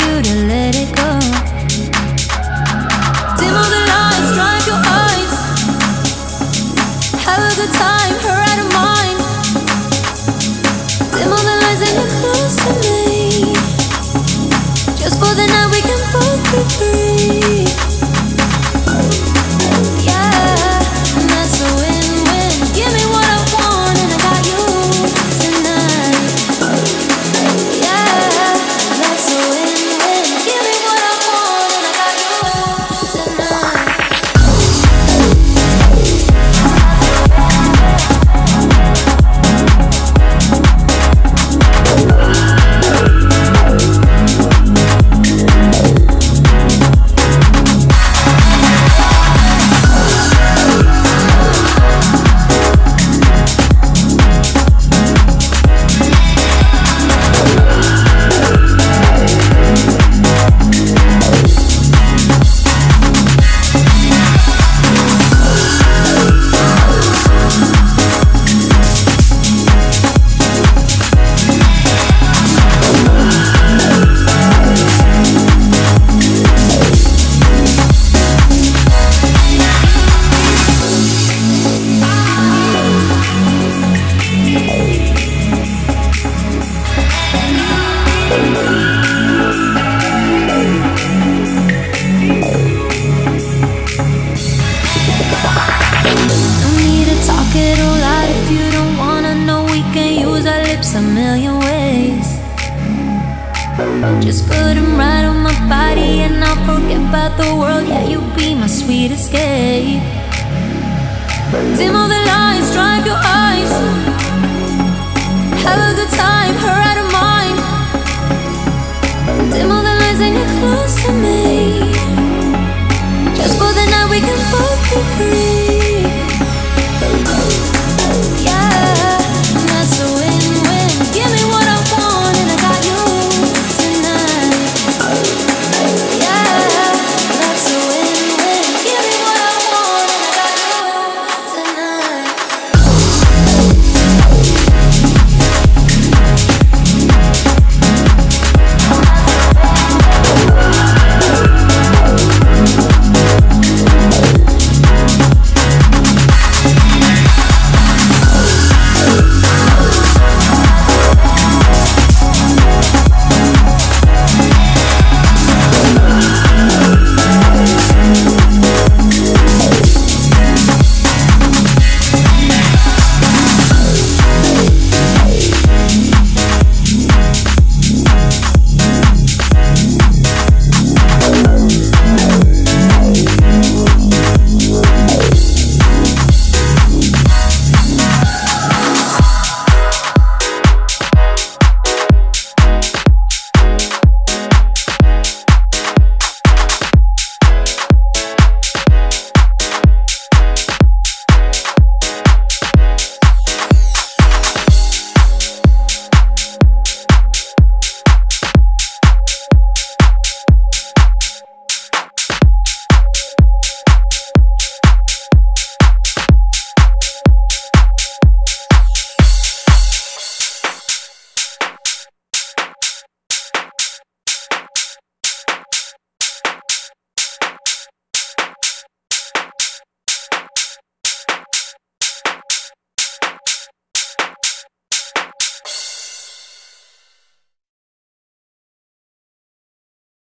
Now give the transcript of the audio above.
you to let it go. Dim all the lights, dry up your eyes. Have a good time, her out of mind. Dim all the lights and you're close to me. Just for the night we can both be free. Yeah, and that's a win-win. Give me what I want and I got you tonight. Yeah, that's a win-win. Give me what I want and I got you tonight. A million ways. Just put them right on my body and I'll forget about the world. Yeah, you'll be my sweet escape. Dim all the lights, dry up your eyes. Have a good time, her out of